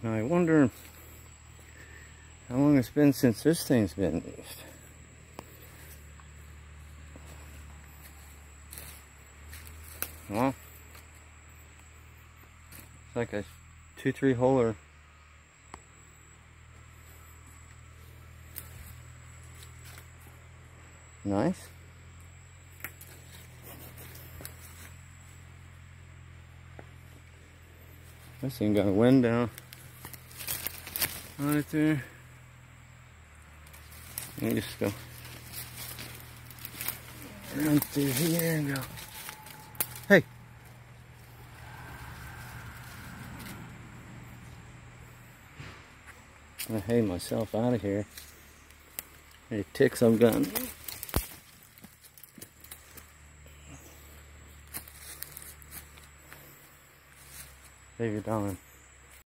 Now I wonder how long it's been since this thing's been used. Well, it's like a 2-3 holer. Nice. This thing got a wind down right there. Let me just go run through here and go. Hey! I hay myself out of here. Any ticks I've gotten. Save your darling.